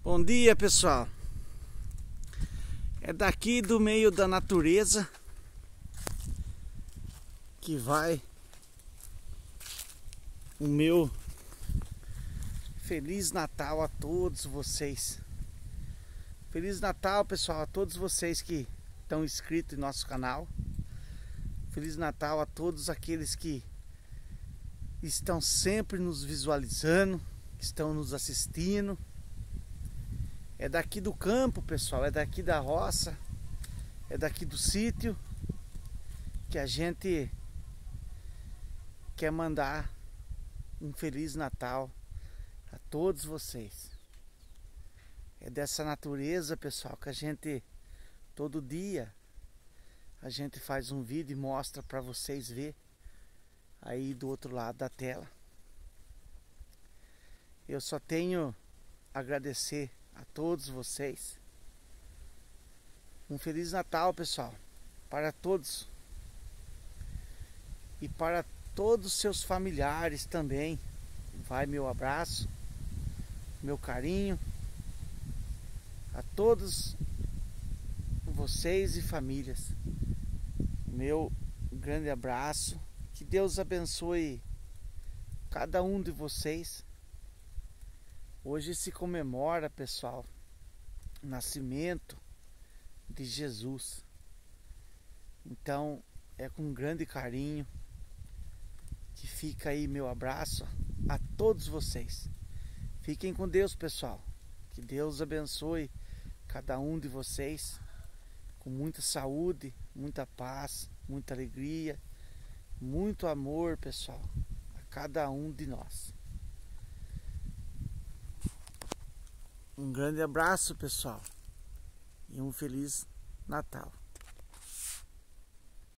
Bom dia, pessoal. É daqui do meio da natureza que vai o meu Feliz Natal a todos vocês. Feliz Natal, pessoal, a todos vocês que estão inscritos em nosso canal. Feliz Natal a todos aqueles que estão sempre nos visualizando, que estão nos assistindo. É daqui do campo, pessoal, é daqui da roça, é daqui do sítio que a gente quer mandar um Feliz Natal a todos vocês. É dessa natureza, pessoal, que a gente todo dia a gente faz um vídeo e mostra para vocês ver aí do outro lado da tela. Eu só tenho a agradecer a todos vocês. Um Feliz Natal, pessoal, para todos e para todos os seus familiares também. Vai meu abraço, meu carinho a todos vocês e famílias. Meu grande abraço. Que Deus abençoe cada um de vocês. Hoje se comemora, pessoal, o nascimento de Jesus. Então é com grande carinho que fica aí meu abraço a todos vocês. Fiquem com Deus, pessoal. Que Deus abençoe cada um de vocês com muita saúde, muita paz, muita alegria, muito amor, pessoal, a cada um de nós. Um grande abraço, pessoal, e um Feliz Natal.